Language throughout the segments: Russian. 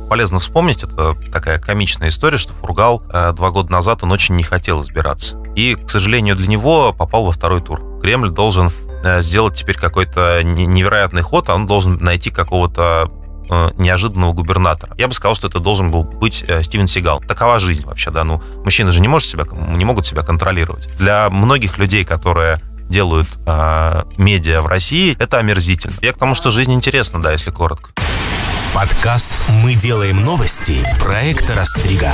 полезно вспомнить, это такая комичная история, что Фургал 2 года назад он очень не хотел избираться. И, к сожалению, для него попал во второй тур. Кремль должен сделать теперь какой-то невероятный ход, а он должен найти какого-то неожиданного губернатора. Я бы сказал, что это должен был быть Стивен Сигал. Такова жизнь вообще, да. Ну, мужчины же не могут себя контролировать. Для многих людей, которые делают медиа в России, это омерзительно. Я к тому, что жизнь интересна, да, если коротко. Подкаст «Мы делаем новости» проекта «Растрига».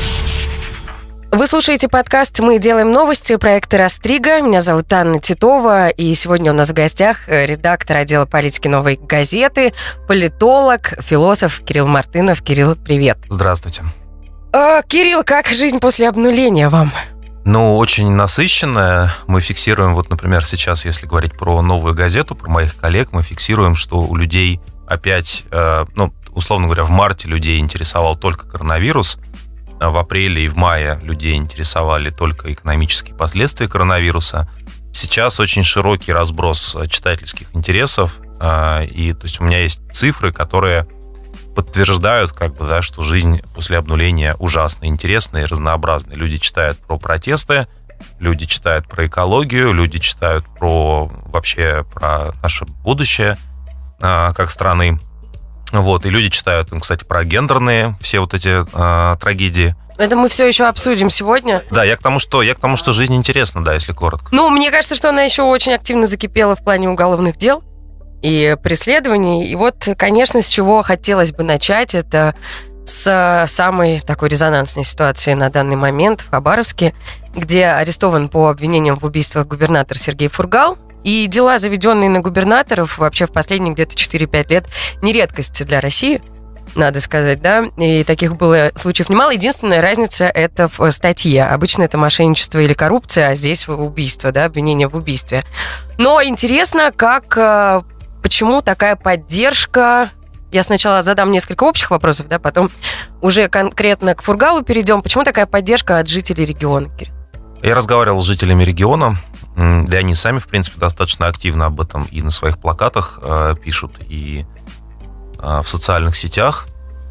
Вы слушаете подкаст «Мы делаем новости» проекта «Растрига». Меня зовут Анна Титова, и сегодня у нас в гостях редактор отдела политики «Новой газеты», политолог, философ Кирилл Мартынов. Кирилл, привет. Здравствуйте. Кирилл, как жизнь после обнуления вам? Ну, очень насыщенная. Мы фиксируем, вот, например, сейчас, если говорить про «Новую газету», про моих коллег, мы фиксируем, что у людей опять, условно говоря, в марте людей интересовал только коронавирус, в апреле и в мае людей интересовали только экономические последствия коронавируса. Сейчас очень широкий разброс читательских интересов, и то есть у меня есть цифры, которые подтверждают, что жизнь после обнуления ужасно интересная и разнообразная. Люди читают про протесты, люди читают про экологию, люди читают про наше будущее как страны. Вот, и люди читают, кстати, про гендерные все вот эти трагедии. Это мы все еще обсудим сегодня. Да, я к тому, что жизнь интересна, да, если коротко. Ну, мне кажется, что она еще очень активно закипела в плане уголовных дел и преследований. И вот, конечно, с чего хотелось бы начать, это с самой такой резонансной ситуации на данный момент в Хабаровске, где арестован по обвинениям в убийствах губернатор Сергей Фургал. И дела, заведенные на губернаторов, вообще в последние где-то 4-5 лет, не редкость для России, надо сказать, да. И таких было случаев немало. Единственная разница – это в статье. Обычно это мошенничество или коррупция, а здесь убийство, да, обвинение в убийстве. Но интересно, почему такая поддержка. Я сначала задам несколько общих вопросов, да, потом уже конкретно к Фургалу перейдем. Почему такая поддержка от жителей региона, Кирилл? Я разговаривал с жителями региона, да, они сами, в принципе, достаточно активно об этом и на своих плакатах пишут, и в социальных сетях.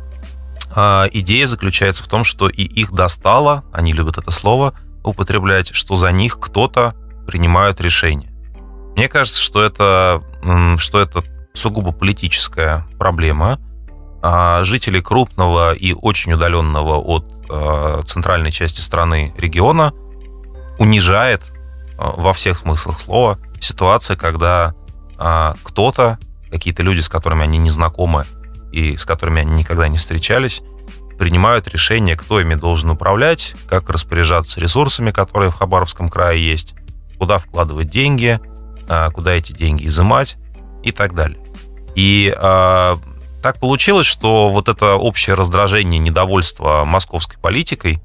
Идея заключается в том, что и их достало, они любят это слово употреблять, что за них кто-то принимает решение. Мне кажется, что это сугубо политическая проблема. Жители крупного и очень удаленного от центральной части страны региона унижает во всех смыслах слова ситуация, когда кто-то, какие-то люди, с которыми они не знакомы и с которыми они никогда не встречались, принимают решение, кто ими должен управлять, как распоряжаться ресурсами, которые в Хабаровском крае есть, куда вкладывать деньги, куда эти деньги изымать и так далее. И так получилось, что вот это общее раздражение, недовольство московской политикой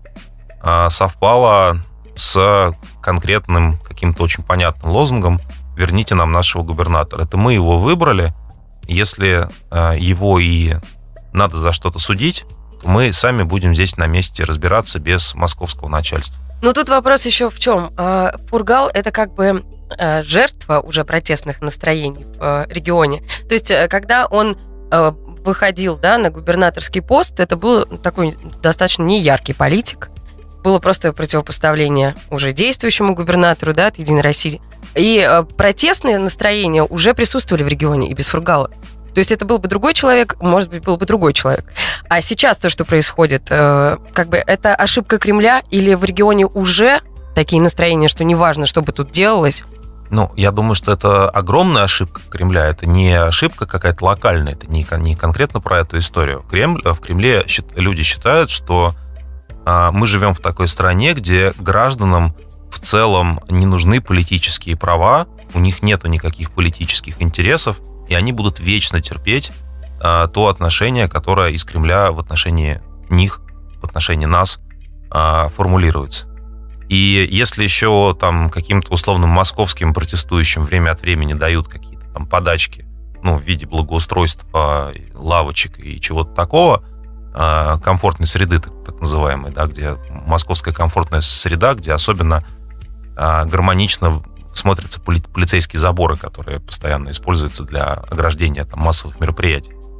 совпало с конкретным каким-то очень понятным лозунгом «Верните нам нашего губернатора». Это мы его выбрали. Если его и надо за что-то судить, то мы сами будем здесь на месте разбираться без московского начальства. Ну, тут вопрос еще в чем. Фургал – это жертва уже протестных настроений в регионе. То есть, когда он выходил, да, на губернаторский пост, это был такой достаточно неяркий политик. Было просто противопоставление уже действующему губернатору, да, от «Единой России». И протестные настроения уже присутствовали в регионе и без Фургала. То есть это был бы другой человек, может быть, был бы другой человек. А сейчас то, что происходит, это ошибка Кремля или в регионе уже такие настроения, что неважно, что бы тут делалось? Ну, я думаю, что это огромная ошибка Кремля. Это не ошибка какая-то локальная, это не конкретно про эту историю. В Кремле люди считают, что мы живем в такой стране, где гражданам в целом не нужны политические права, у них нету никаких политических интересов, и они будут вечно терпеть то отношение, которое из Кремля в отношении них, в отношении нас формулируется. И если еще там каким-то условным московским протестующим время от времени дают какие-то там подачки, в виде благоустройства, лавочек и чего-то такого, комфортной среды, так называемой, да, где московская комфортная среда, где особенно гармонично смотрятся полицейские заборы, которые постоянно используются для ограждения там массовых мероприятий.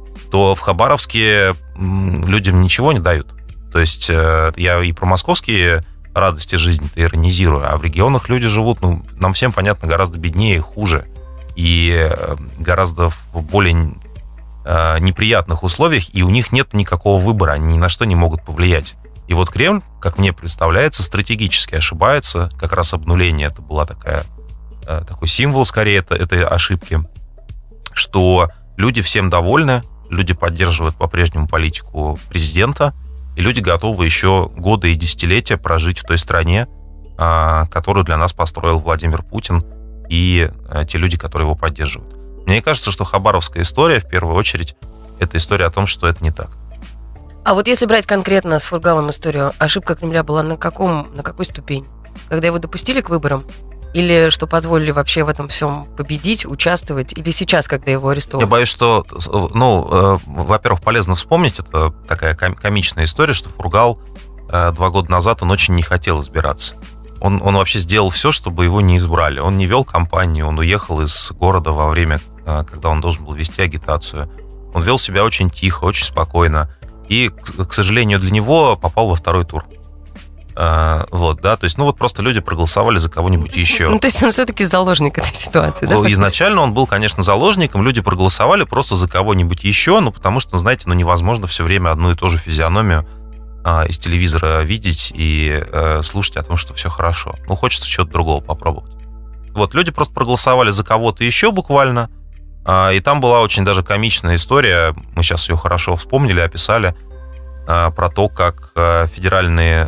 то в Хабаровске людям ничего не дают. То есть я и про московские радости жизни-то иронизирую, а в регионах люди живут, нам всем понятно, гораздо беднее и хуже. И гораздо в более неприятных условиях, и у них нет никакого выбора, они ни на что не могут повлиять. И вот Кремль, как мне представляется, стратегически ошибается. Как раз обнуление это была такой символ, скорее, этой ошибки, что люди всем довольны, люди поддерживают по-прежнему политику президента, и люди готовы еще годы и десятилетия прожить в той стране, которую для нас построил Владимир Путин и те люди, которые его поддерживают. Мне кажется, что хабаровская история, в первую очередь, это история о том, что это не так. А вот если брать конкретно с Фургалом историю, ошибка Кремля была на какой ступени? Когда его допустили к выборам? Или что позволили вообще в этом всем победить, участвовать? Или сейчас, когда его арестовали? Я боюсь, что, во-первых, полезно вспомнить, это такая комичная история, что Фургал 2 года назад, он очень не хотел избираться. Он вообще сделал все, чтобы его не избрали. Он не вел кампанию, он уехал из города во время, когда он должен был вести агитацию. Он вел себя очень тихо, очень спокойно. И, к сожалению, для него попал во 2-й тур. То есть, просто люди проголосовали за кого-нибудь еще. То есть он все-таки заложник этой ситуации, да? Изначально он был, конечно, заложником, люди проголосовали просто за кого-нибудь еще, потому что, знаете, невозможно все время одну и ту же физиономию из телевизора видеть и слушать о том, что все хорошо. Хочется чего-то другого попробовать. Люди просто проголосовали за кого-то еще буквально, и там была очень даже комичная история, мы сейчас ее хорошо вспомнили, описали, про то, как федеральные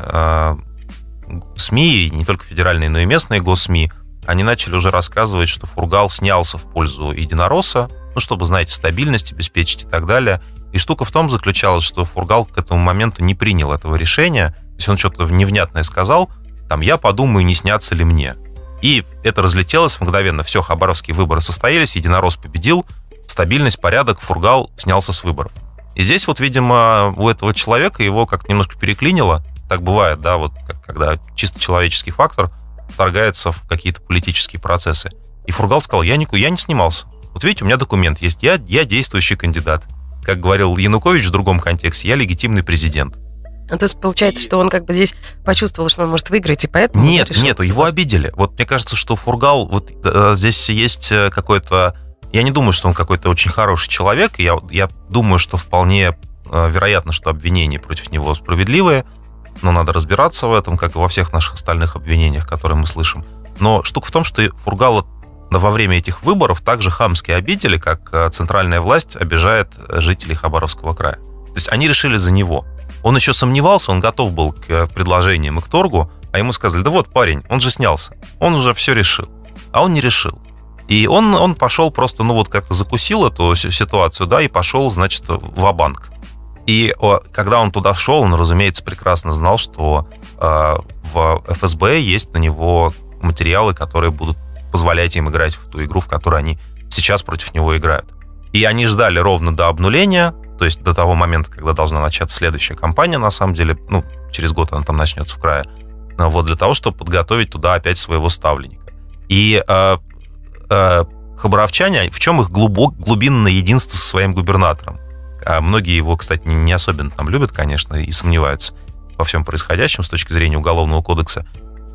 СМИ, не только федеральные, но и местные госсми, они начали уже рассказывать, что Фургал снялся в пользу единоросса, чтобы, знаете, стабильность обеспечить и так далее. И штука в том заключалась, что Фургал к этому моменту не принял этого решения, то есть он что-то невнятное сказал, я подумаю, не снятся ли мне. И это разлетелось мгновенно. Все, хабаровские выборы состоялись, единоросс победил, стабильность, порядок, Фургал снялся с выборов. И здесь видимо, у этого человека его как-то немножко переклинило. Так бывает, когда чисто человеческий фактор вторгается в какие-то политические процессы. И Фургал сказал, я не снимался. Видите, у меня документ есть, я действующий кандидат. Как говорил Янукович в другом контексте, я легитимный президент. То есть получается, что он здесь почувствовал, что он может выиграть, и поэтому... Нет, его обидели. Мне кажется, что Фургал, здесь есть какой-то... Я не думаю, что он какой-то очень хороший человек. Я думаю, что вполне вероятно, что обвинения против него справедливые. Но надо разбираться в этом, как и во всех наших остальных обвинениях, которые мы слышим. Но штука в том, что Фургала во время этих выборов также хамски обидели, как центральная власть обижает жителей Хабаровского края. То есть они решили за него. Он еще сомневался, он готов был к предложениям и к торгу, а ему сказали, парень, он же снялся, он уже все решил. А он не решил. И он пошел просто, как-то закусил эту ситуацию, и пошел, значит, ва-банк. И когда он туда шел, он, разумеется, прекрасно знал, что в ФСБ есть на него материалы, которые будут позволять им играть в ту игру, в которой они сейчас против него играют. И они ждали ровно до обнуления, то есть до того момента, когда должна начаться следующая кампания, на самом деле, через год она там начнется в крае, для того, чтобы подготовить туда опять своего ставленника. И хабаровчане, в чем их глубинное единство со своим губернатором? Многие его, кстати, не особенно там любят, конечно, и сомневаются во всем происходящем с точки зрения Уголовного кодекса.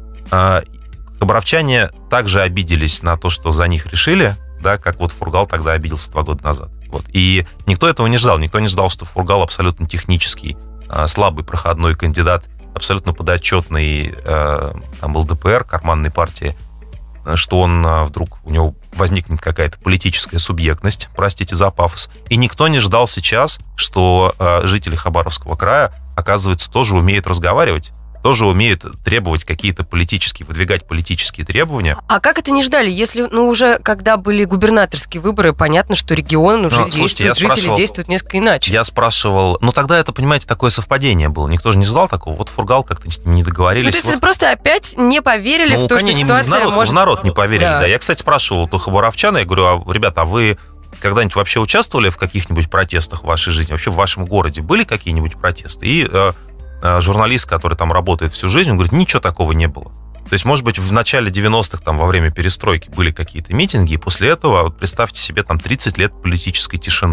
Хабаровчане также обиделись на то, что за них решили, как Фургал тогда обиделся 2 года назад. И никто этого не ждал. Никто не ждал, что Фургал абсолютно технический, слабый проходной кандидат, абсолютно подотчетный ЛДПР, карманной партии, что вдруг у него возникнет какая-то политическая субъектность, простите за пафос. И никто не ждал сейчас, что жители Хабаровского края, оказывается, тоже умеют разговаривать, тоже умеют требовать выдвигать политические требования. А как это не ждали? Если, уже когда были губернаторские выборы, понятно, что регион уже действует, жители действуют несколько иначе. Я спрашивал, тогда это, понимаете, такое совпадение было. Никто же не ждал такого. Фургал как-то не договорились. То есть просто опять не поверили в то, что ситуация может... В народ не поверили, да. Я, кстати, спрашивал у хабаровчан, я говорю, ребята, а вы когда-нибудь вообще участвовали в каких-нибудь протестах в вашей жизни? Вообще в вашем городе были какие-нибудь протесты? И журналист, который там работает всю жизнь, он говорит, ничего такого не было. То есть, может быть, в начале 90-х, во время перестройки были какие-то митинги, и после этого, представьте себе, 30 лет политической тишины.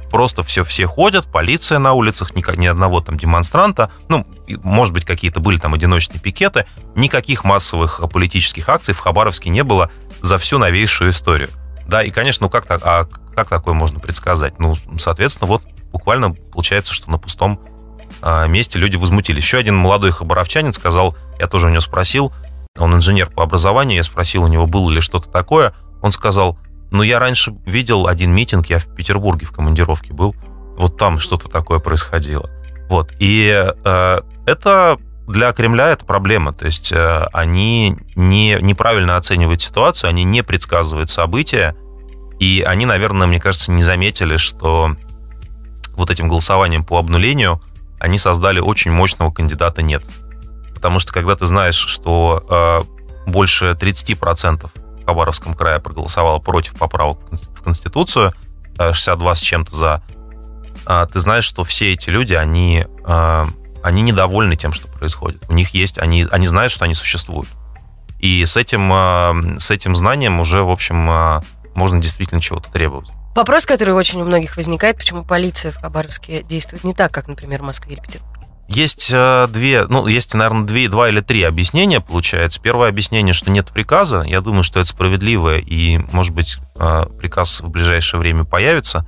просто все ходят, полиция на улицах, ни одного там демонстранта, ну, может быть, какие-то были там одиночные пикеты, никаких массовых политических акций в Хабаровске не было за всю новейшую историю. Да, и, конечно, ну как такое можно предсказать? Ну, соответственно, вот буквально получается, что на пустом месте люди возмутились. Еще один молодой хабаровчанин сказал, я тоже у него спросил, он инженер по образованию, я спросил у него, было ли что-то такое, он сказал, ну, я раньше видел один митинг, я в Петербурге в командировке был, вот там что-то такое происходило. Вот, и это для Кремля это проблема, то есть они неправильно оценивают ситуацию, они не предсказывают события, и они, наверное, мне кажется, не заметили, что вот этим голосованием по обнулению они создали очень мощного кандидата «нет». Потому что когда ты знаешь, что больше 30% в Хабаровском крае проголосовало против поправок в Конституцию, 62 с чем-то за, ты знаешь, что все эти люди, они недовольны тем, что происходит. У них есть, они знают, что они существуют. И с этим знанием уже, в общем, можно действительно чего-то требовать. Вопрос, который очень у многих возникает, почему полиция в Хабаровске действует не так, как, например, в Москве или Петербурге. Есть наверное, 2 или 3 объяснения, получается. Первое объяснение, что нет приказа. Я думаю, что это справедливо, и, может быть, приказ в ближайшее время появится.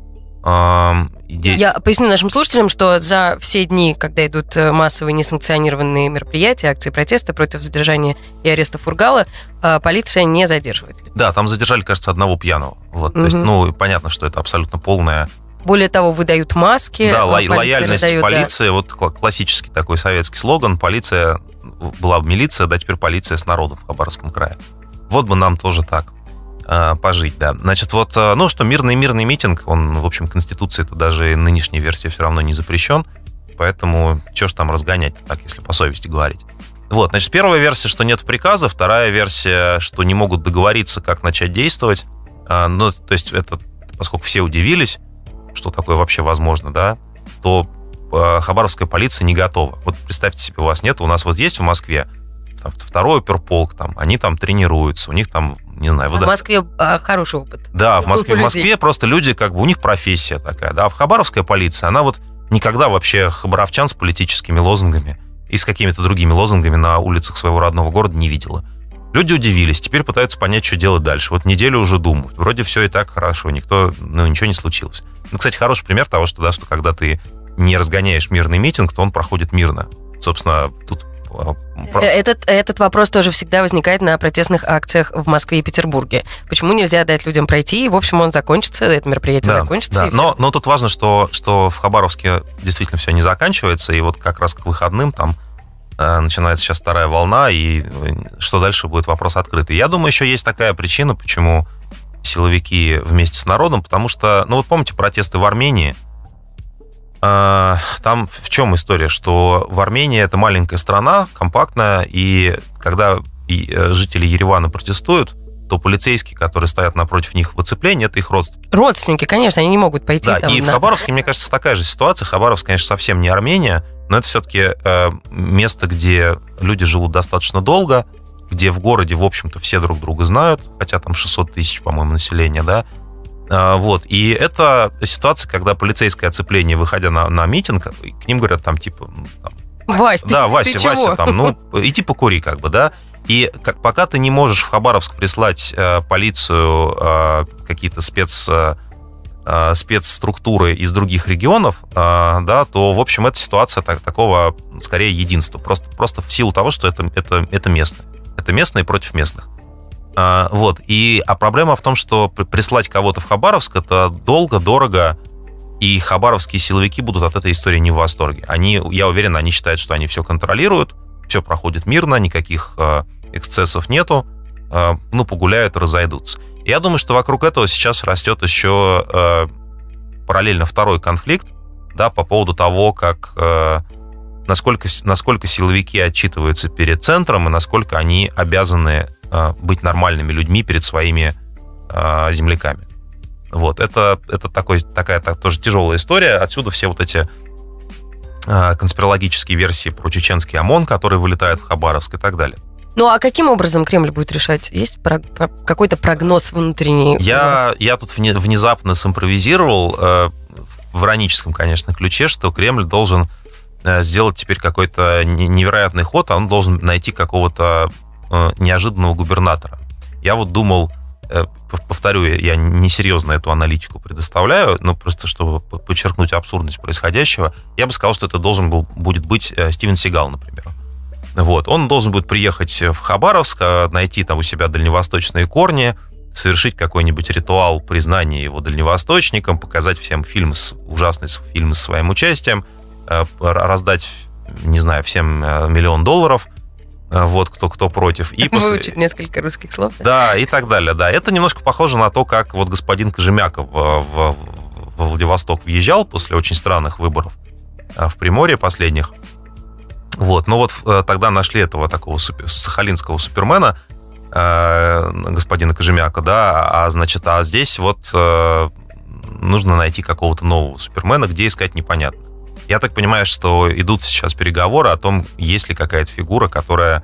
Я поясню нашим слушателям, что за все дни, когда идут массовые несанкционированные мероприятия, акции протеста против задержания и ареста Фургала, полиция не задерживает. Да, там задержали, кажется, одного пьяного. Вот, то есть, ну, понятно, что это абсолютно полная... Более того, выдают маски. Да, лояльность полиции. Да. Вот классический такой советский слоган. Полиция, была бы милиция, да, теперь полиция с народом в Хабаровском крае. Вот бы нам тоже так пожить, да. Значит, вот, ну, что мирный митинг, он, в общем, Конституции-то даже нынешней версии все равно не запрещен, поэтому что ж там разгонять так, если по совести говорить. Вот, значит, первая версия, что нет приказа, вторая версия, что не могут договориться, как начать действовать. Ну, то есть это, поскольку все удивились, что такое вообще возможно, да, то хабаровская полиция не готова. Вот представьте себе, у вас нет, у нас вот есть в Москве там, второй оперполк, там, они там тренируются, у них там, не знаю... В Москве хороший опыт. Да, в Москве просто люди, как бы, у них профессия такая, да, а в хабаровская полиция, она вот никогда вообще хабаровчан с политическими лозунгами и с какими-то другими лозунгами на улицах своего родного города не видела. Люди удивились, теперь пытаются понять, что делать дальше. Вот неделю уже думают, вроде все и так хорошо, ничего не случилось. Ну, кстати, хороший пример того, что, да, что когда ты не разгоняешь мирный митинг, то он проходит мирно. Собственно, тут... Этот вопрос тоже всегда возникает на протестных акциях в Москве и Петербурге. Почему нельзя дать людям пройти, и, в общем, он закончится, это мероприятие закончится. Да. Но тут важно, что в Хабаровске действительно все не заканчивается, и вот как раз к выходным там начинается сейчас вторая волна, и что дальше будет, вопрос открытый. Я думаю, еще есть такая причина, почему силовики вместе с народом, потому что, ну вот помните протесты в Армении? Там в чем история, что в Армении это маленькая страна, компактная, и когда жители Еревана протестуют, то полицейские, которые стоят напротив них в оцеплении, это их родственники. Родственники, конечно, они не могут пойти. Да, там, и в Хабаровске, мне кажется, такая же ситуация. Хабаровск, конечно, совсем не Армения, но это все-таки место, где люди живут достаточно долго, где в городе, в общем-то, все друг друга знают, хотя там 600 тысяч, по-моему, населения, да. Вот, и это ситуация, когда полицейское оцепление, выходя на митинг, к ним говорят там, типа... Там, Вася, да, Вася, там, ну, иди покури, как бы, да. И пока ты не можешь в Хабаровск прислать полицию, какие-то спецструктуры из других регионов, да, то, в общем, это ситуация такого, скорее, единства. Просто в силу того, что это место. Это местные против местных. Вот. А проблема в том, что прислать кого-то в Хабаровск, это долго, дорого, и хабаровские силовики будут от этой истории не в восторге. Я уверен, они считают, что они все контролируют, все проходит мирно, никаких эксцессов нету, ну, погуляют и разойдутся. Я думаю, что вокруг этого сейчас растет еще параллельно второй конфликт, да, по поводу того, насколько силовики отчитываются перед центром и насколько они обязаны быть нормальными людьми перед своими земляками. Вот. Это такая тоже тяжелая история. Отсюда все вот эти конспирологические версии про чеченский ОМОН, который вылетает в Хабаровск и так далее. Ну, а каким образом Кремль будет решать? Есть какой-то прогноз внутренний? Я тут внезапно симпровизировал. в ироническом, конечно, ключе, что Кремль должен сделать теперь какой-то невероятный ход, а он должен найти какого-то неожиданного губернатора. Я вот думал, повторю, я несерьезно эту аналитику предоставляю, но просто чтобы подчеркнуть абсурдность происходящего, я бы сказал, что это будет быть Стивен Сигал, например. Вот. Он должен будет приехать в Хабаровск, найти там у себя дальневосточные корни, совершить какой-нибудь ритуал признания его дальневосточником, показать всем ужасный фильм с своим участием, раздать, не знаю, всем $1 миллион, вот кто против. И выучить несколько русских слов. Да, и так далее. Да. Это немножко похоже на то, как вот господин Кожемяков в Владивосток въезжал после очень странных выборов в Приморье последних. Вот. Но вот тогда нашли этого такого сахалинского супермена, господина Кожемяка, да, а здесь вот нужно найти какого-то нового супермена, где искать непонятно. Я так понимаю, что идут сейчас переговоры о том, есть ли какая-то фигура, которая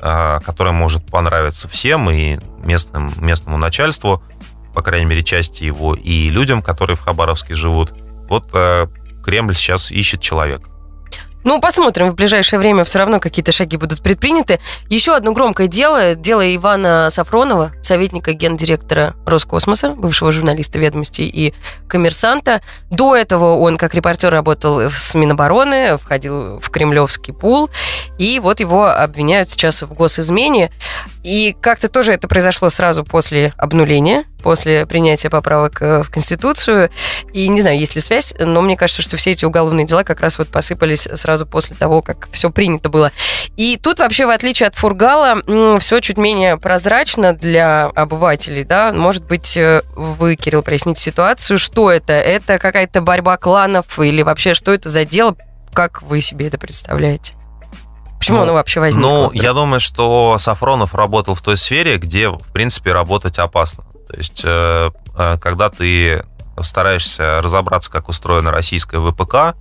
может понравиться всем, и местному начальству, по крайней мере, части его, и людям, которые в Хабаровске живут. Вот Кремль сейчас ищет человека. Ну, посмотрим, в ближайшее время все равно какие-то шаги будут предприняты. Еще одно громкое дело Ивана Сафронова, советника гендиректора Роскосмоса, бывшего журналиста «Ведомостей» и «Коммерсанта». До этого он, как репортер, работал в Минобороны, входил в кремлевский пул, и вот его обвиняют сейчас в госизмене. И как-то тоже это произошло сразу после обнуления, после принятия поправок в Конституцию. И не знаю, есть ли связь, но мне кажется, что все эти уголовные дела как раз вот посыпались сразу после того, как все принято было. И тут вообще, в отличие от Фургала, все чуть менее прозрачно для обывателей, да. Может быть, вы, Кирилл, проясните ситуацию. Что это? Это какая-то борьба кланов или вообще что это за дело? Как вы себе это представляете? Почему оно вообще возникло? Ну, я думаю, что Сафронов работал в той сфере, где, в принципе, работать опасно. То есть, когда ты стараешься разобраться, как устроена российская ВПК,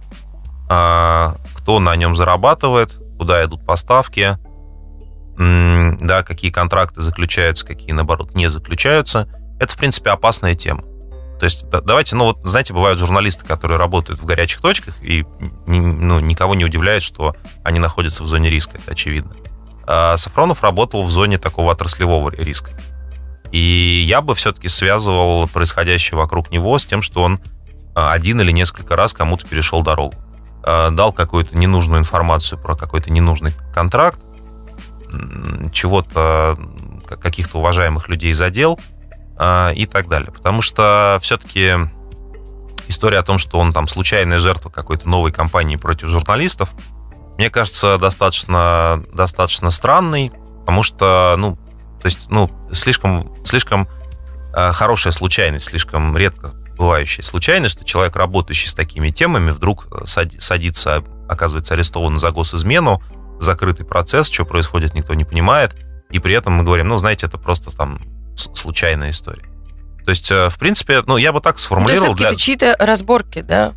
кто на нем зарабатывает, куда идут поставки, да, какие контракты заключаются, какие, наоборот, не заключаются, это, в принципе, опасная тема. То есть, давайте, знаете, бывают журналисты, которые работают в горячих точках, и никого не удивляет, что они находятся в зоне риска, это очевидно. А Сафронов работал в зоне такого отраслевого риска. И я бы все-таки связывал происходящее вокруг него с тем, что он один или несколько раз кому-то перешел дорогу. Дал какую-то ненужную информацию про какой-то ненужный контракт, чего-то, каких-то уважаемых людей задел, и так далее. Потому что все-таки история о том, что он там случайная жертва какой-то новой кампании против журналистов, мне кажется, достаточно странной, потому что, слишком хорошая случайность, слишком редко бывающая случайность, что человек, работающий с такими темами, вдруг садится, оказывается арестован за госизмену, закрытый процесс, что происходит, никто не понимает, и при этом мы говорим, знаете, это просто там случайная история. То есть, в принципе, я бы так сформулировал. То есть, это чьи-то разборки, да?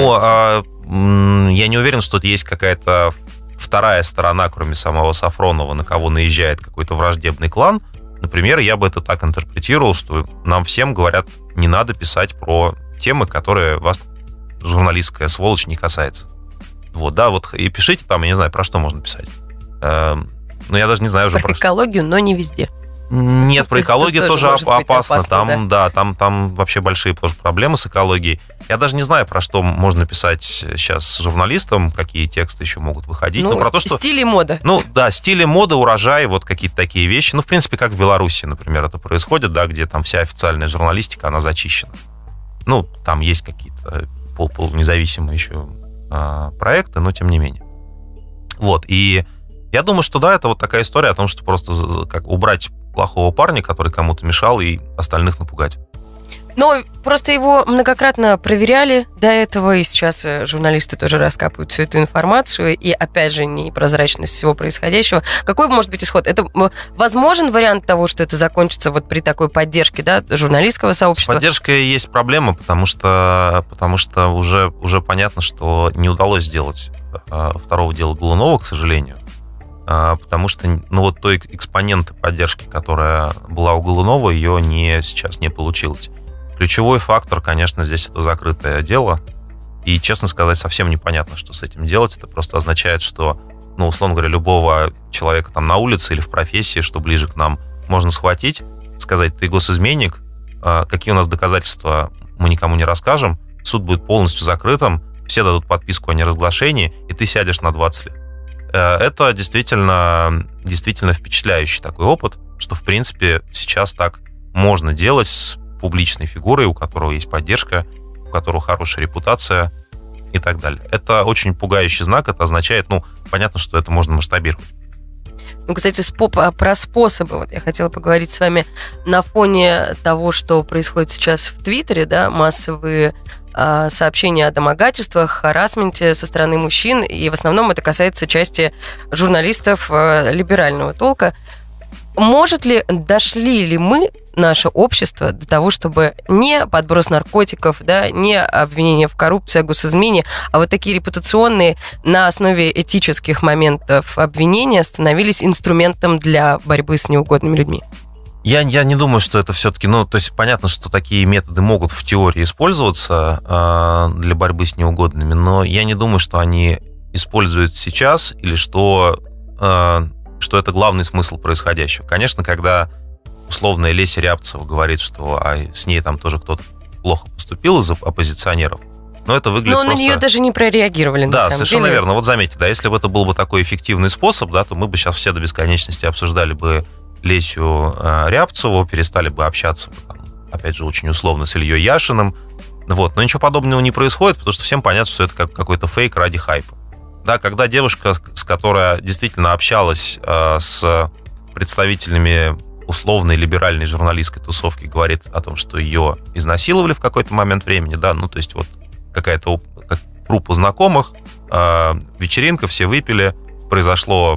Я не уверен, что есть какая-то вторая сторона, кроме самого Сафронова, на кого наезжает какой-то враждебный клан. Например, я бы это так интерпретировал, что нам всем говорят, не надо писать про темы, которые вас, журналистская сволочь, не касается. Вот, да, вот и пишите там, я не знаю, про что можно писать. Я даже не знаю уже про экологию, но не везде. Нет, про экологию тоже опасно. Там вообще большие проблемы с экологией. Я даже не знаю, про что можно писать сейчас журналистам, какие тексты еще могут выходить. Про то, что стиль и мода. Стиль и мода, урожай, вот какие-то такие вещи. В принципе, как в Беларуси, например, это происходит, да, где там вся официальная журналистика, она зачищена. Там есть какие-то полунезависимые еще проекты, но тем не менее. Вот, и я думаю, что да, это вот такая история о том, что просто как убрать плохого парня, который кому-то мешал, и остальных напугать. Но просто его многократно проверяли до этого, и сейчас журналисты тоже раскапывают всю эту информацию, и опять же непрозрачность всего происходящего. Какой может быть исход? Это возможен вариант того, что это закончится вот при такой поддержке, да, журналистского сообщества? С поддержкой есть проблема, потому что уже понятно, что не удалось сделать второго дела Голунова, к сожалению. Потому что, той экспоненты поддержки, которая была у Голунова, ее сейчас не получилось. Ключевой фактор, конечно, здесь это закрытое дело, И, честно сказать, совсем непонятно, что с этим делать. Это просто означает, что, ну, условно говоря, любого человека там на улице или в профессии, что ближе к нам, можно схватить, сказать: ты госизменник, какие у нас доказательства, мы никому не расскажем, суд будет полностью закрытым, все дадут подписку о неразглашении, и ты сядешь на 20 лет. Это действительно впечатляющий такой опыт, что, в принципе, сейчас так можно делать с публичной фигурой, у которого есть поддержка, у которого хорошая репутация и так далее. Это очень пугающий знак, это означает, ну, понятно, что это можно масштабировать. Ну, кстати, про способы. Вот я хотела поговорить с вами на фоне того, что происходит сейчас в Твиттере, да, массовые сообщения о домогательствах, харассменте со стороны мужчин, и в основном это касается части журналистов либерального толка. Дошли ли мы, наше общество, до того, чтобы не подброс наркотиков, да, не обвинения в коррупции, о госизмене, а вот такие репутационные на основе этических моментов обвинения становились инструментом для борьбы с неугодными людьми? Я не думаю, что это все-таки... Ну, то есть понятно, что такие методы могут в теории использоваться для борьбы с неугодными, но я не думаю, что они используют сейчас или что это главный смысл происходящего. Конечно, когда условная Леся Рябцева говорит, что с ней там тоже кто-то плохо поступил из оппозиционеров, но это выглядит просто... Но на нее даже не прореагировали, на самом деле. Да, совершенно верно. Вот заметьте, да, если бы это был бы такой эффективный способ, да, то мы бы сейчас все до бесконечности обсуждали бы Лесю Рябцеву, перестали бы общаться, там, опять же, очень условно с Ильей Яшиным. Вот. Но ничего подобного не происходит, потому что всем понятно, что это какой-то фейк ради хайпа. Да, когда девушка, которая действительно общалась с представителями условной либеральной журналистской тусовки, говорит о том, что ее изнасиловали в какой-то момент времени, да, ну, то есть вот какая-то группа знакомых, вечеринка, все выпили, произошел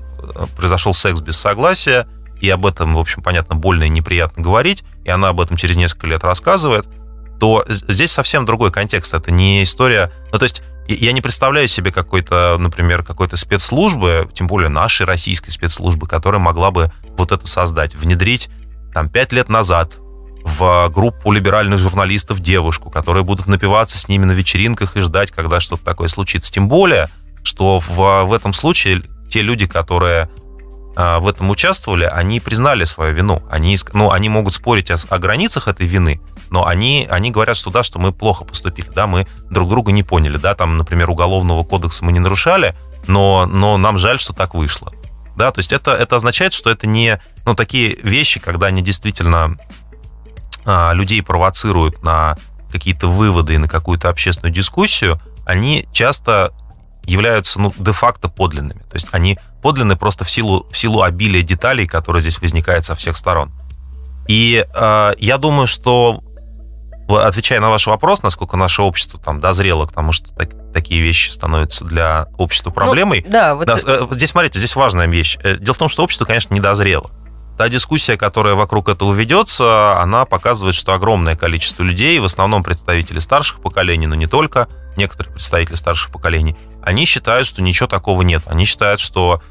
секс без согласия, и об этом, в общем, понятно, больно и неприятно говорить, и она об этом через несколько лет рассказывает, то здесь совсем другой контекст. Это не история... Ну, то есть я не представляю себе например, какой-то спецслужбы, тем более нашей российской спецслужбы, которая могла бы вот это создать, внедрить там 5 лет назад в группу либеральных журналистов девушку, которые будут напиваться с ними на вечеринках и ждать, когда что-то такое случится. Тем более, что в этом случае те люди, которые в этом участвовали, они признали свою вину. Они могут спорить о границах этой вины, но они говорят, что да, что мы плохо поступили, да, мы друг друга не поняли, да, там, например, уголовного кодекса мы не нарушали, но нам жаль, что так вышло. Да, то есть это означает, что это не такие вещи, когда они действительно людей провоцируют на какие-то выводы и на какую-то общественную дискуссию, они часто являются де-факто подлинными. То есть они подлинны просто в силу обилия деталей, которые здесь возникают со всех сторон. И я думаю, что, отвечая на ваш вопрос, насколько наше общество там дозрело к тому, что такие вещи становятся для общества проблемой. Здесь, смотрите, здесь важная вещь. Дело в том, что общество, конечно, не дозрело. Та дискуссия, которая вокруг этого ведется, она показывает, что огромное количество людей, в основном представители старших поколений, но не только, некоторые представители старших поколений, они считают, что ничего такого нет. Они считают, что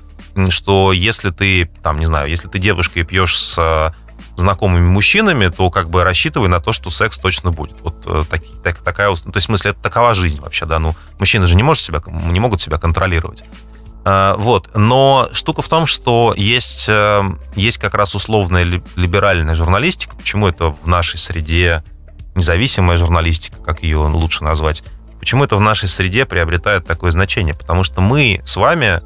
если ты, там, не знаю, если ты девушка и пьешь с знакомыми мужчинами, то как бы рассчитывай на то, что секс точно будет. Вот такая... То есть, в смысле, это такова жизнь вообще, да. Мужчины же не могут себя контролировать. Вот. Но штука в том, что есть как раз условная либеральная журналистика. Почему это в нашей среде независимая журналистика, как ее лучше назвать? Почему это в нашей среде приобретает такое значение? Потому что мы с вами,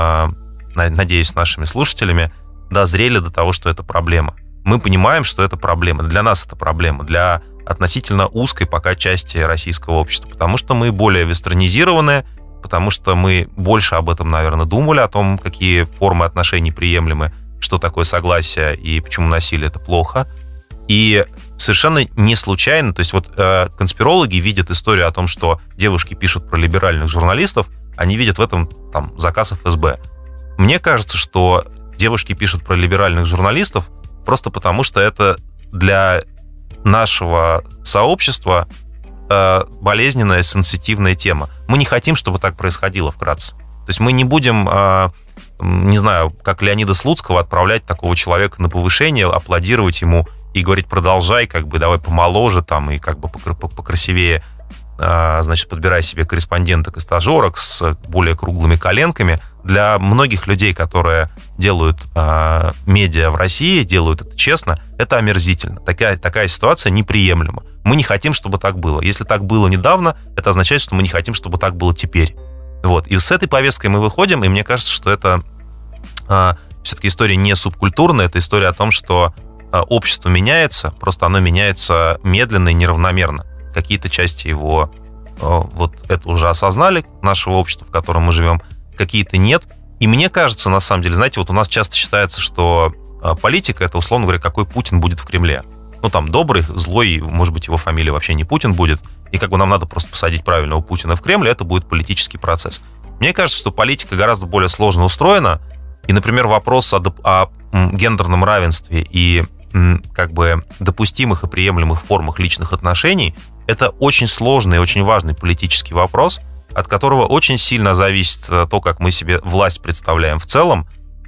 надеюсь, с нашими слушателями, дозрели до того, что это проблема. Мы понимаем, что это проблема. Для нас это проблема. Для относительно узкой пока части российского общества. Потому что мы более вестернизированы, потому что мы больше об этом, наверное, думали, о том, какие формы отношений приемлемы, что такое согласие и почему насилие — это плохо. И совершенно не случайно, то есть вот конспирологи видят историю о том, что девушки пишут про либеральных журналистов, они видят в этом там заказ ФСБ. Мне кажется, что девушки пишут про либеральных журналистов просто потому, что это для нашего сообщества болезненная, сенситивная тема. Мы не хотим, чтобы так происходило вкратце. То есть мы не будем, не знаю, как Леонида Слуцкого, отправлять такого человека на повышение, аплодировать ему и говорить: продолжай, как бы давай помоложе там и как бы покрасивее значит, подбирай себе корреспонденток и стажерок с более круглыми коленками. Для многих людей, которые делают медиа в России, делают это честно, это омерзительно. Такая ситуация неприемлема. Мы не хотим, чтобы так было. Если так было недавно, это означает, что мы не хотим, чтобы так было теперь. Вот. И с этой повесткой мы выходим, и мне кажется, что это все-таки история не субкультурная, это история о том, что общество меняется, просто оно меняется медленно и неравномерно. Какие-то части его вот это уже осознали, нашего общества, в котором мы живем, какие-то нет. И мне кажется, на самом деле, знаете, вот у нас часто считается, что политика — это, условно говоря, какой Путин будет в Кремле. Ну, там, добрый, злой, может быть, его фамилия вообще не Путин будет, и как бы нам надо просто посадить правильного Путина в Кремль, это будет политический процесс. Мне кажется, что политика гораздо более сложно устроена, и, например, вопрос о гендерном равенстве и как бы допустимых и приемлемых формах личных отношений — это очень сложный и очень важный политический вопрос, от которого очень сильно зависит то, как мы себе власть представляем в целом.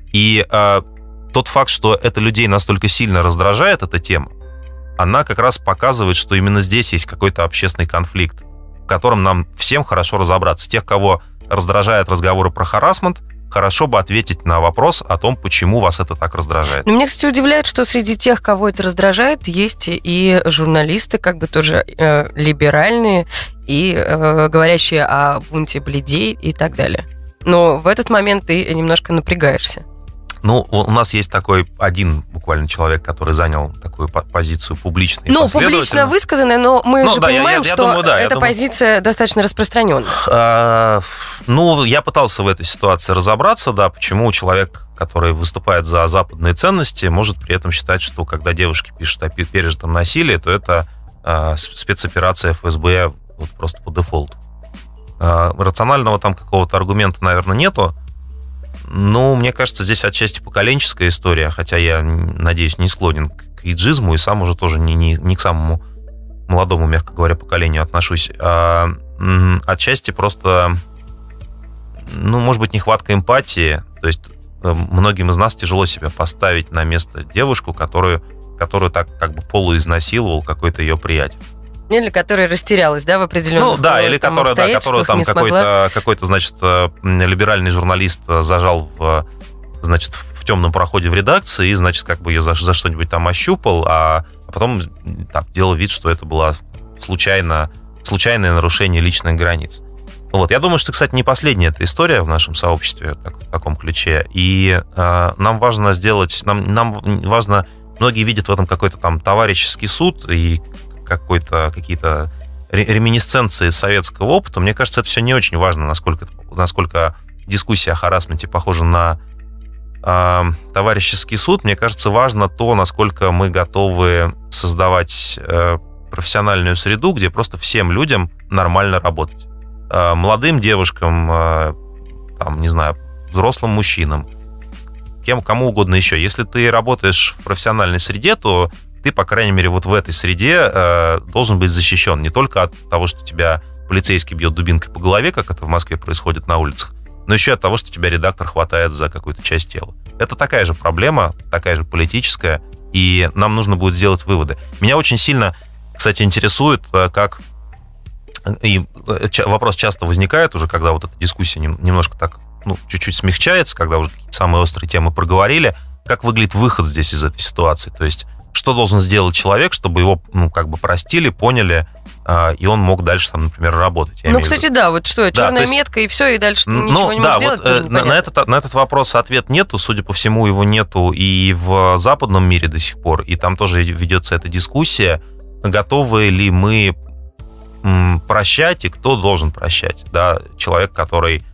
И тот факт, что это людей настолько сильно раздражает, эта тема, она как раз показывает, что именно здесь есть какой-то общественный конфликт, в котором нам всем хорошо разобраться. Тех, кого раздражают разговоры про харассмент, хорошо бы ответить на вопрос о том, почему вас это так раздражает. Но меня, кстати, удивляет, что среди тех, кого это раздражает, есть и журналисты, как бы тоже либеральные, и говорящие о бунте блядей и так далее. Но в этот момент ты немножко напрягаешься. Ну, у нас есть такой один буквально человек, который занял такую позицию публичную. Ну, публично высказанная, но мы же понимаем, что эта позиция достаточно распространенная. Ну, я пытался в этой ситуации разобраться, да, почему человек, который выступает за западные ценности, может при этом считать, что когда девушки пишут о пережитом насилии, то это спецоперация ФСБ вот просто по дефолту. Рационального там какого-то аргумента, наверное, нету. Ну, мне кажется, здесь отчасти поколенческая история, хотя я, надеюсь, не склонен к эйджизму и сам уже тоже не к самому молодому, мягко говоря, поколению отношусь. Отчасти просто, ну, может быть, нехватка эмпатии. То есть многим из нас тяжело себя поставить на место девушку, которую так как бы полуизнасиловал какой-то ее приятель. Или которая растерялась, да, в определенных или которую там какой-то, значит, либеральный журналист зажал в темном проходе в редакции и, значит, как бы ее за что-нибудь там ощупал, а потом так, делал вид, что это было случайное нарушение личных границ. Вот. Я думаю, что, кстати, не последняя эта история в нашем сообществе в таком ключе. И нам важно нам важно, многие видят в этом какой-то там товарищеский суд и какие-то реминисценции советского опыта. Мне кажется, это все не очень важно, насколько дискуссия о харассменте похожа на товарищеский суд. Мне кажется, важно то, насколько мы готовы создавать профессиональную среду, где просто всем людям нормально работать. Молодым девушкам, там, не знаю, взрослым мужчинам, кому угодно еще. Если ты работаешь в профессиональной среде, то ты, по крайней мере, вот в этой среде должен быть защищен не только от того, что тебя полицейский бьет дубинкой по голове, как это в Москве происходит на улицах, но еще от того, что тебя редактор хватает за какую-то часть тела. Это такая же проблема, такая же политическая, и нам нужно будет сделать выводы. Меня очень сильно, кстати, интересует, как... И вопрос часто возникает уже, когда вот эта дискуссия немножко так, чуть-чуть смягчается, когда уже какие-то самые острые темы проговорили, как выглядит выход здесь из этой ситуации. То есть что должен сделать человек, чтобы его, простили, поняли, и он мог дальше, там, например, работать. Кстати, да, вот что, черная метка, и все, и дальше ты ничего не можешь сделать, тоже непонятно. На этот вопрос ответ нету, судя по всему, его нету и в западном мире до сих пор, и там тоже ведется эта дискуссия, готовы ли мы прощать, и кто должен прощать, да, человек, который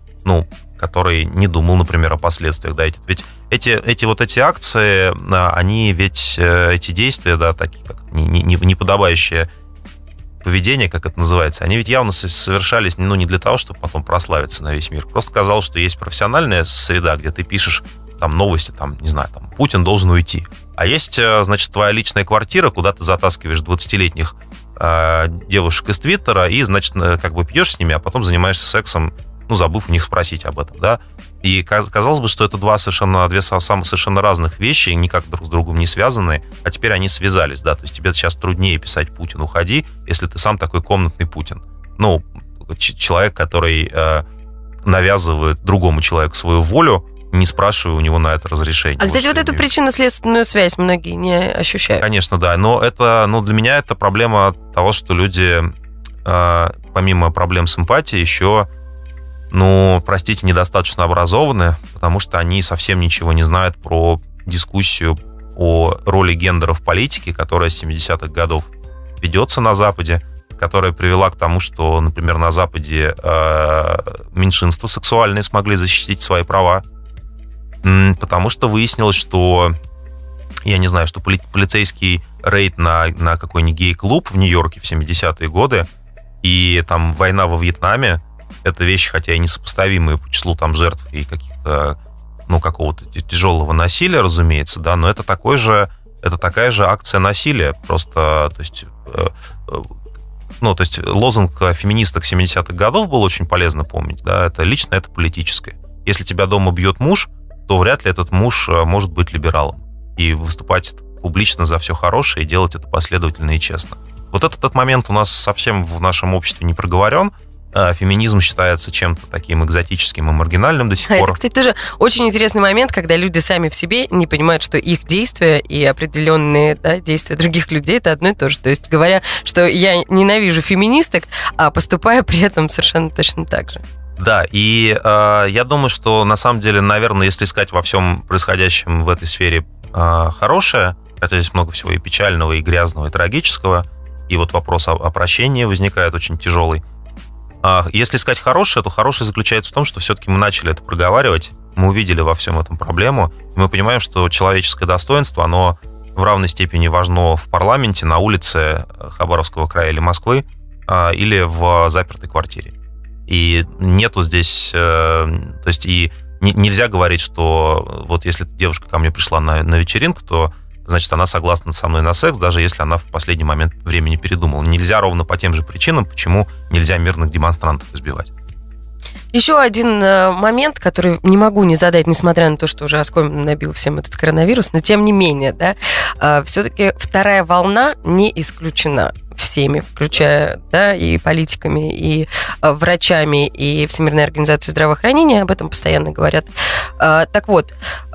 не думал, например, о последствиях, да, ведь эти акции, они ведь, эти действия, да, такие как неподобающее поведение, как это называется, они ведь явно совершались, не для того, чтобы потом прославиться на весь мир. Просто казалось, что есть профессиональная среда, где ты пишешь там новости, там, не знаю, там, Путин должен уйти. А есть, значит, твоя личная квартира, куда ты затаскиваешь 20-летних девушек из Твиттера и, значит, как бы пьешь с ними, а потом занимаешься сексом, забыв у них спросить об этом, да. И казалось бы, что это две совершенно разных вещи, никак друг с другом не связанные, а теперь они связались, да. То есть тебе сейчас труднее писать «Путин, уходи», если ты сам такой комнатный Путин. человек, который навязывает другому человеку свою волю, не спрашивая у него на это разрешение. А, кстати, вот эту причинно-следственную связь многие не ощущают. Конечно, да. Но для меня это проблема того, что люди, помимо проблем с эмпатией, еще, простите, недостаточно образованы, потому что они совсем ничего не знают про дискуссию о роли гендера в политике, которая с 70-х годов ведется на Западе, которая привела к тому, что, например, на Западе меньшинства сексуальные смогли защитить свои права, потому что выяснилось, что, я не знаю, что полицейский рейд на какой-нибудь гей-клуб в Нью-Йорке в 70-е годы и там война во Вьетнаме — это вещи, хотя и несопоставимые по числу там жертв и каких-то, какого-то тяжелого насилия, разумеется, да, но это такая же акция насилия, просто, то есть лозунг феминисток 70-х годов был очень полезно помнить, да, это личное, это политическое. Если тебя дома бьет муж, то вряд ли этот муж может быть либералом и выступать публично за все хорошее и делать это последовательно и честно. Вот этот момент у нас совсем в нашем обществе не проговорен. Феминизм считается чем-то таким экзотическим и маргинальным до сих пор. Это, кстати, тоже очень интересный момент, когда люди сами в себе не понимают, что их действия и определенные действия других людей — это одно и то же. То есть, говоря, что я ненавижу феминисток, а поступая при этом совершенно точно так же. Да, и я думаю, что на самом деле, наверное, если искать во всем происходящем в этой сфере хорошее, хотя здесь много всего и печального, и грязного, и трагического, и вот вопрос о прощении возникает очень тяжелый. Если искать хорошее, то хорошее заключается в том, что все-таки мы начали это проговаривать, мы увидели во всем этом проблему, и мы понимаем, что человеческое достоинство, оно в равной степени важно в парламенте, на улице Хабаровского края или Москвы, или в запертой квартире. И нету здесь... То есть и нельзя говорить, что вот если девушка ко мне пришла на вечеринку, то значит, она согласна со мной на секс, даже если она в последний момент времени передумала. Нельзя ровно по тем же причинам, почему нельзя мирных демонстрантов избивать. Еще один момент, который не могу не задать, несмотря на то, что уже оскомину набил всем этот коронавирус, но тем не менее, все-таки вторая волна не исключена всеми, включая и политиками, и врачами, и Всемирной организацией здравоохранения, об этом постоянно говорят. Так вот,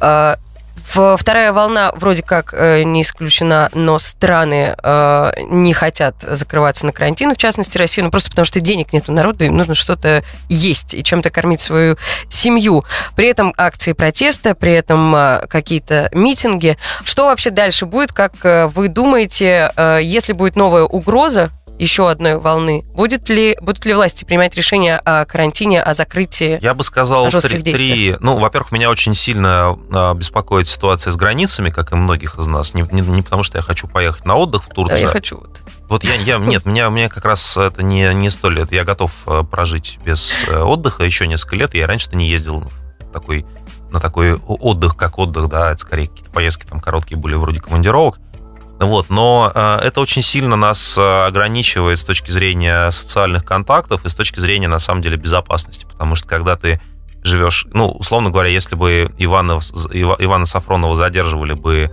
вторая волна вроде как не исключена, но страны не хотят закрываться на карантин, в частности Россию, просто потому что денег нет у народа, им нужно что-то есть и чем-то кормить свою семью. При этом акции протеста, при этом какие-то митинги. Что вообще дальше будет, как вы думаете, если будет новая угроза еще одной волны, будут ли власти принимать решение о карантине, о закрытии? Я бы сказал, три. Во-первых, меня очень сильно беспокоит ситуация с границами, как и многих из нас. Не потому, что я хочу поехать на отдых в Турцию. Я хочу. Нет, мне как раз это не 100 лет. Я готов прожить без отдыха еще несколько лет. Я раньше-то не ездил на такой отдых, как отдых, да, это скорее какие-то поездки там короткие были, вроде командировок. Но это очень сильно нас ограничивает с точки зрения социальных контактов и с точки зрения, на самом деле, безопасности. Потому что когда ты живешь... условно говоря, если бы Ивана Сафронова задерживали бы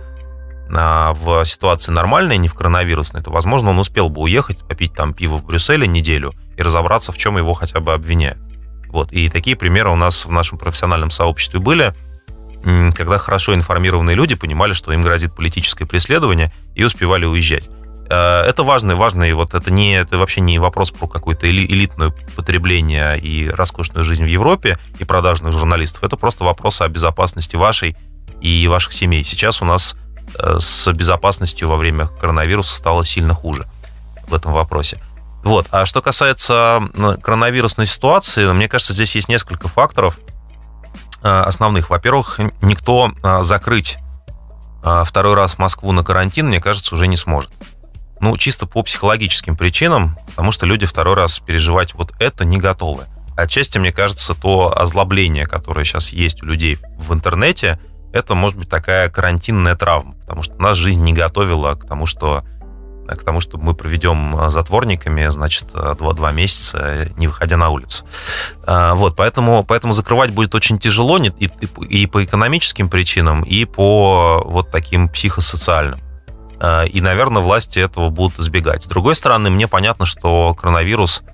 в ситуации нормальной, не в коронавирусной, то, возможно, он успел бы уехать, попить там пиво в Брюсселе неделю и разобраться, в чем его хотя бы обвиняют. И такие примеры у нас в нашем профессиональном сообществе были, когда хорошо информированные люди понимали, что им грозит политическое преследование, и успевали уезжать. Это важно, и это вообще не вопрос про какое-то элитное потребление и роскошную жизнь в Европе и продажных журналистов. Это просто вопрос о безопасности вашей и ваших семей. Сейчас у нас с безопасностью во время коронавируса стало сильно хуже в этом вопросе. А что касается коронавирусной ситуации, мне кажется, здесь есть несколько факторов основных. Во-первых, никто закрыть второй раз Москву на карантин, мне кажется, уже не сможет. Чисто по психологическим причинам, потому что люди второй раз переживать это не готовы. Отчасти, мне кажется, то озлобление, которое сейчас есть у людей в интернете, это может быть такая карантинная травма, потому что нас жизнь не готовила к тому, что мы проведем затворниками, значит, 2 месяца, не выходя на улицу. Поэтому закрывать будет очень тяжело и по экономическим причинам, и по таким психосоциальным. И, наверное, власти этого будут избегать. С другой стороны, мне понятно, что коронавирус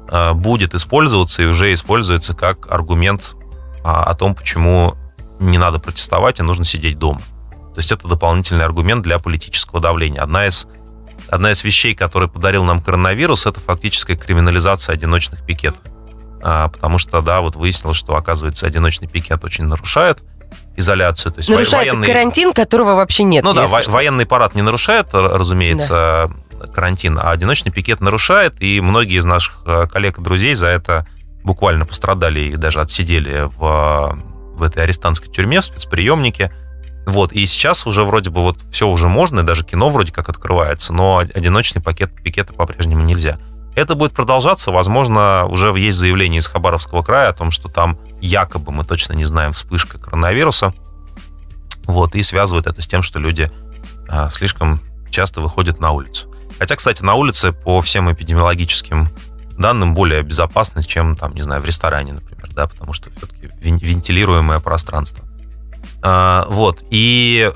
будет использоваться и уже используется как аргумент о том, почему не надо протестовать, а нужно сидеть дома. То есть это дополнительный аргумент для политического давления. Одна из вещей, которые подарил нам коронавирус, это фактическая криминализация одиночных пикетов. Потому что, да, вот выяснилось, что, оказывается, одиночный пикет очень нарушает изоляцию. То есть нарушает карантин, которого вообще нет. Ну да, военный парад не нарушает, разумеется, карантин, а одиночный пикет нарушает, и многие из наших коллег и друзей за это буквально пострадали и даже отсидели в этой арестантской тюрьме, в спецприемнике. Вот, и сейчас уже вроде бы вот все уже можно, и даже кино вроде как открывается, но одиночный пикеты по-прежнему нельзя. Это будет продолжаться, возможно, уже есть заявление из Хабаровского края о том, что там якобы, мы точно не знаем, вспышка коронавируса, вот, и связывают это с тем, что люди слишком часто выходят на улицу. Хотя, кстати, на улице по всем эпидемиологическим данным более безопасно, чем, там, не знаю, в ресторане, например, да, потому что все-таки вентилируемое пространство. Вот, и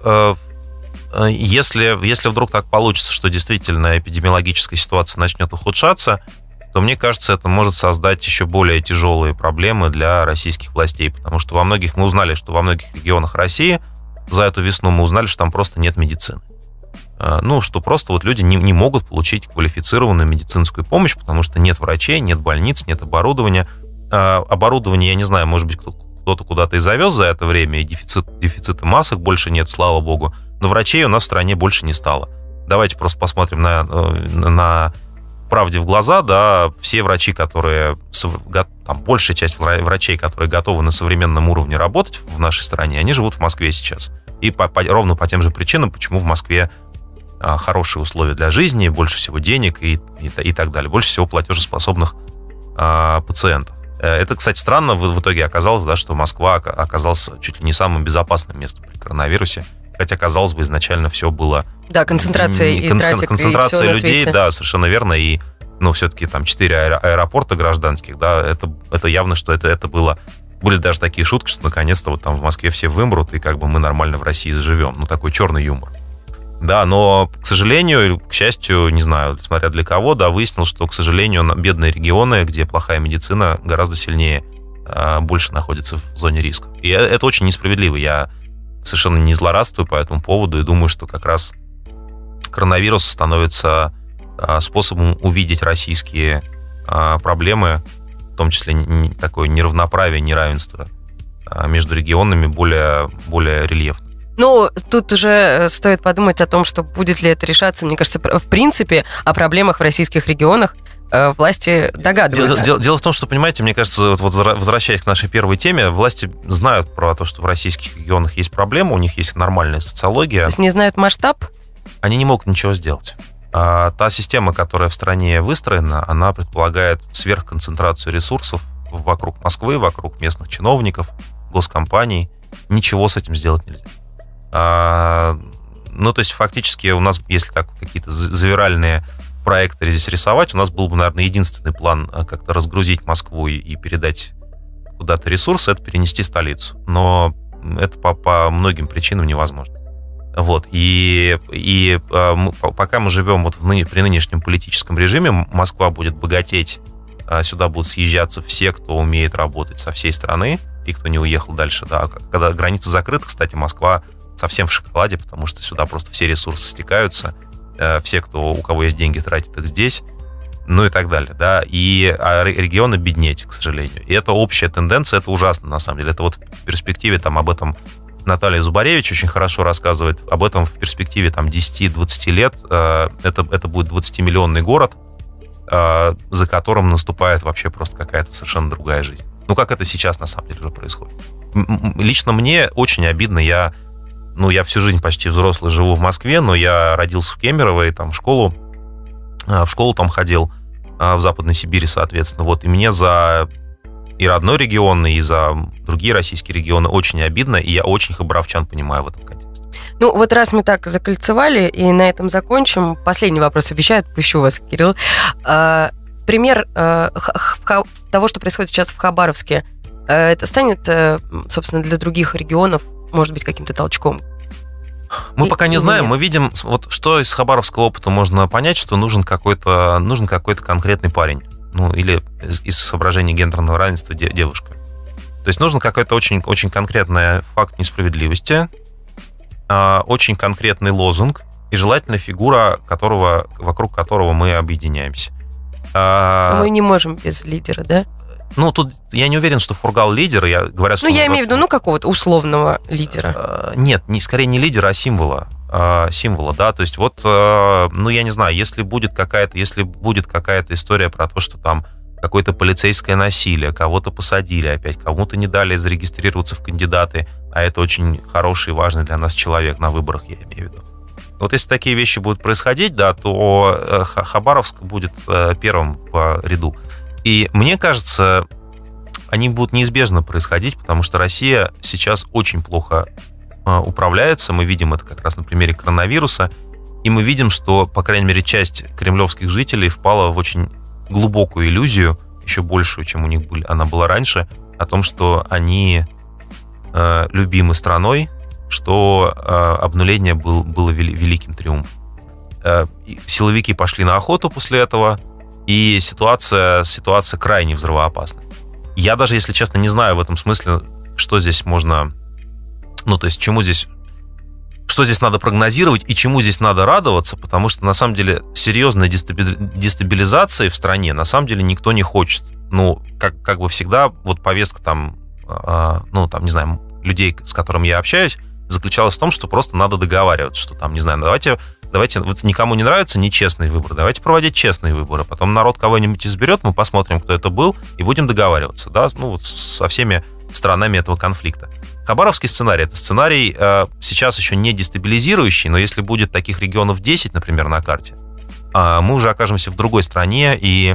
если вдруг так получится, что действительно эпидемиологическая ситуация начнет ухудшаться, то, мне кажется, это может создать еще более тяжелые проблемы для российских властей, потому что мы узнали, что во многих регионах России за эту весну мы узнали, что там просто нет медицины. Ну, что просто вот люди не могут получить квалифицированную медицинскую помощь, потому что нет врачей, нет больниц, нет оборудования. Оборудование, я не знаю, может быть, кто-то куда-то и завез за это время, и дефицита масок больше нет, слава богу, но врачей у нас в стране больше не стало. Давайте просто посмотрим на правде в глаза, да, все врачи, которые, там, большая часть врачей, которые готовы на современном уровне работать в нашей стране, они живут в Москве сейчас. И ровно по тем же причинам, почему в Москве хорошие условия для жизни, больше всего денег и так далее, больше всего платежеспособных пациентов. Это, кстати, странно в итоге оказалось, да, что Москва оказалась чуть ли не самым безопасным местом при коронавирусе, хотя, казалось бы, изначально все было... Да, концентрация и трафик, концентрация и людей, да, совершенно верно, и, ну, все-таки там 4 аэропорта гражданских, да, это явно, что это было... Были даже такие шутки, что наконец-то вот там в Москве все вымрут, и как бы мы нормально в России заживем. Ну, такой черный юмор. Да, но, к сожалению, к счастью, не знаю, смотря для кого, да, выяснилось, что, к сожалению, бедные регионы, где плохая медицина, гораздо сильнее, больше находятся в зоне риска. И это очень несправедливо. Я совершенно не злорадствую по этому поводу и думаю, что как раз коронавирус становится способом увидеть российские проблемы, в том числе такое неравноправие, неравенство между регионами более рельефно. Ну, тут уже стоит подумать о том, что будет ли это решаться. Мне кажется, в принципе, о проблемах в российских регионах власти догадываются. Дело в том, что, понимаете, мне кажется, вот возвращаясь к нашей первой теме, власти знают про то, что в российских регионах есть проблемы, у них есть нормальная социология. То есть не знают масштаб? Они не могут ничего сделать. Та система, которая в стране выстроена, она предполагает сверхконцентрацию ресурсов вокруг Москвы, вокруг местных чиновников, госкомпаний. Ничего с этим сделать нельзя. Ну, то есть, фактически у нас, если так какие-то завиральные проекты здесь рисовать, у нас был бы, наверное, единственный план как-то разгрузить Москву и передать куда-то ресурсы, это перенести столицу. Но это по многим причинам невозможно. Вот. И пока мы живем вот при нынешнем политическом режиме, Москва будет богатеть, сюда будут съезжаться все, кто умеет работать со всей страны и кто не уехал дальше. Да. Когда границы закрыты, кстати, Москва совсем в шоколаде, потому что сюда просто все ресурсы стекаются, все, у кого есть деньги, тратят их здесь, ну и так далее, да, а регионы беднеть, к сожалению. И это общая тенденция, это ужасно, на самом деле. Это вот в перспективе, там, об этом Наталья Зубаревич очень хорошо рассказывает, об этом в перспективе, там, 10-20 лет, это будет 20-миллионный город, за которым наступает вообще просто какая-то совершенно другая жизнь. Ну, как это сейчас, на самом деле, уже происходит. Лично мне очень обидно, я всю жизнь почти взрослый живу в Москве, но я родился в Кемерово, и там в школу там ходил, в Западной Сибири, соответственно. Вот, и мне за и родной регион, и за другие российские регионы очень обидно, и я очень хабаровчан понимаю в этом контексте. Ну, вот раз мы так закольцевали, и на этом закончим, последний вопрос обещаю, отпущу вас, Кирилл. Пример того, что происходит сейчас в Хабаровске, это станет, собственно, для других регионов, может быть, каким-то толчком? Мы пока не знаем, мы видим, вот что из хабаровского опыта можно понять, что нужен какой-то конкретный парень. ну, или из соображений гендерного равенства девушка. То есть нужен какой-то очень, очень конкретный факт несправедливости, очень конкретный лозунг и желательно фигура, вокруг которого мы объединяемся. Мы не можем без лидера, да? Ну, тут я не уверен, что Фургал лидер. Говорят, что я имею в виду, какого-то условного лидера. Нет, скорее не лидера, а символа. Символа, да. То есть я не знаю, если будет какая-то история про то, что там какое-то полицейское насилие, кого-то посадили опять, кому-то не дали зарегистрироваться в кандидаты, а это очень хороший и важный для нас человек на выборах, я имею в виду. Вот если такие вещи будут происходить, да, то Хабаровск будет первым в ряду. И мне кажется, они будут неизбежно происходить, потому что Россия сейчас очень плохо управляется. Мы видим это как раз на примере коронавируса. И мы видим, что, по крайней мере, часть кремлевских жителей впала в очень глубокую иллюзию, еще большую, чем она была раньше, о том, что они любимы страной, что обнуление было великим триумфом. Силовики пошли на охоту после этого, и ситуация крайне взрывоопасна. Я даже, если честно, не знаю в этом смысле, что здесь можно... то есть что здесь надо прогнозировать и чему здесь надо радоваться, потому что, на самом деле, серьезной дестабилизации в стране, на самом деле, никто не хочет. Как бы всегда, повестка не знаю, людей, с которыми я общаюсь, заключалась в том, что просто надо договариваться, что там, не знаю, давайте никому не нравятся нечестные выборы, давайте проводить честные выборы, потом народ кого-нибудь изберет, мы посмотрим, кто это был, и будем договариваться, да, со всеми сторонами этого конфликта. Хабаровский сценарий — это сценарий сейчас еще не дестабилизирующий, но если будет таких регионов 10, например, на карте, мы уже окажемся в другой стране, и,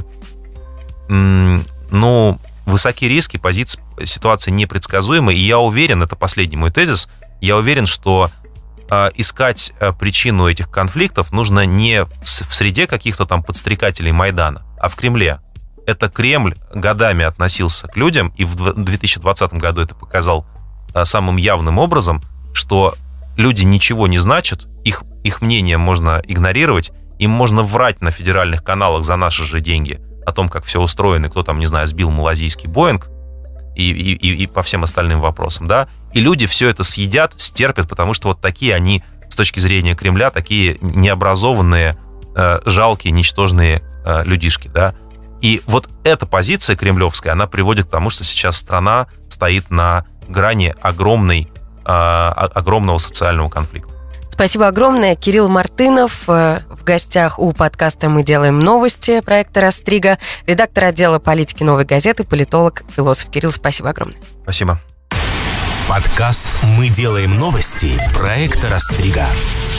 высокие риски, ситуация непредсказуема, и я уверен, это последний мой тезис, я уверен, что искать причину этих конфликтов нужно не в среде каких-то там подстрекателей Майдана, а в Кремле. Это Кремль годами относился к людям, и в 2020 году это показал самым явным образом, что люди ничего не значат, их мнение можно игнорировать, им можно врать на федеральных каналах за наши же деньги о том, как все устроено, кто там, не знаю, сбил малазийский Боинг, и по всем остальным вопросам, да, и люди все это съедят, стерпят, потому что такие они, с точки зрения Кремля, такие необразованные, жалкие, ничтожные людишки, да, и эта позиция кремлевская, она приводит к тому, что сейчас страна стоит на грани огромного социального конфликта. Спасибо огромное. Кирилл Мартынов в гостях у подкаста «Мы делаем новости» проекта «Растрига», редактор отдела политики «Новой газеты», политолог, философ. Кирилл, спасибо огромное. Спасибо. Подкаст «Мы делаем новости» проекта «Растрига».